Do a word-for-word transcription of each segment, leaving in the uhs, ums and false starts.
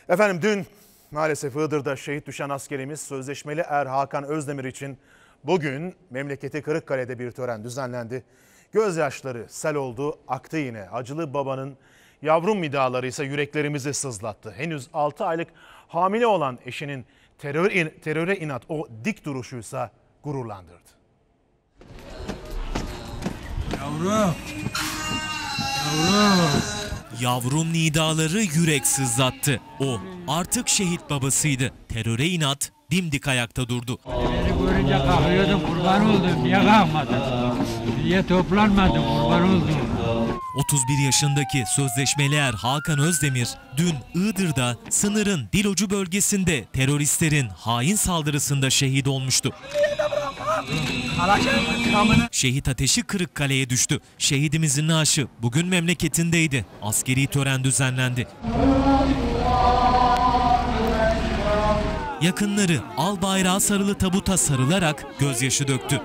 Efendim dün maalesef Iğdır'da şehit düşen askerimiz sözleşmeli er Hakan Özdemir için bugün memleketi Kırıkkale'de bir tören düzenlendi. Gözyaşları sel oldu, aktı yine. Acılı babanın yavrum nidaları ise yüreklerimizi sızlattı. Henüz altı aylık hamile olan eşinin terör, teröre inat o dik duruşuysa gururlandırdı. Yavrum, yavrum. Yavrum nidaları yürek sızlattı. O artık şehit babasıydı. Teröre inat dimdik ayakta durdu. Beni görünce kalkıyordum, kurban oldum. Niye kalkmadın? Niye toplanmadın, kurban oldum. otuz bir yaşındaki sözleşmeli er Hakan Özdemir dün Iğdır'da sınırın Dilocu bölgesinde teröristlerin hain saldırısında şehit olmuştu. Şehit ateşi Kırıkkale'ye düştü. Şehidimizin naaşı bugün memleketindeydi. Askeri tören düzenlendi. Yakınları al bayrağı sarılı tabuta sarılarak gözyaşı döktü.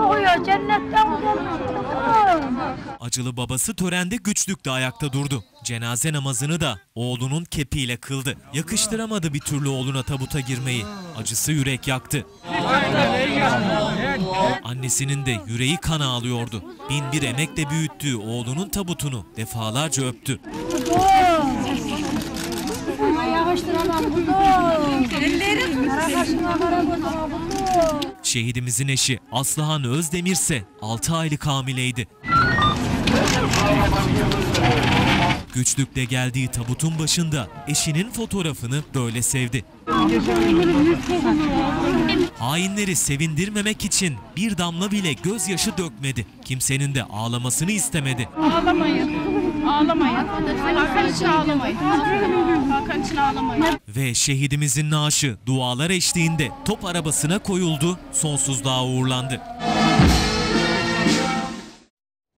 Acılı babası törende güçlükle ayakta durdu. Cenaze namazını da oğlunun kepiyle kıldı. Yakıştıramadı bir türlü oğluna tabuta girmeyi. Acısı yürek yaktı. Annesinin de yüreği kan ağlıyordu. Bin bir emekle büyüttüğü oğlunun tabutunu defalarca öptü. Şehidimizin eşi Aslıhan Özdemir ise altı aylık hamileydi. Güçlükle geldiği tabutun başında eşinin fotoğrafını böyle sevdi. Hainleri sevindirmemek için bir damla bile gözyaşı dökmedi. Kimsenin de ağlamasını istemedi. Ağlamayın, ağlamayın. Hakan için ağlamayın. Hakan için ağlamayın. Ve şehidimizin naaşı dualar eşliğinde top arabasına koyuldu, sonsuzluğa uğurlandı.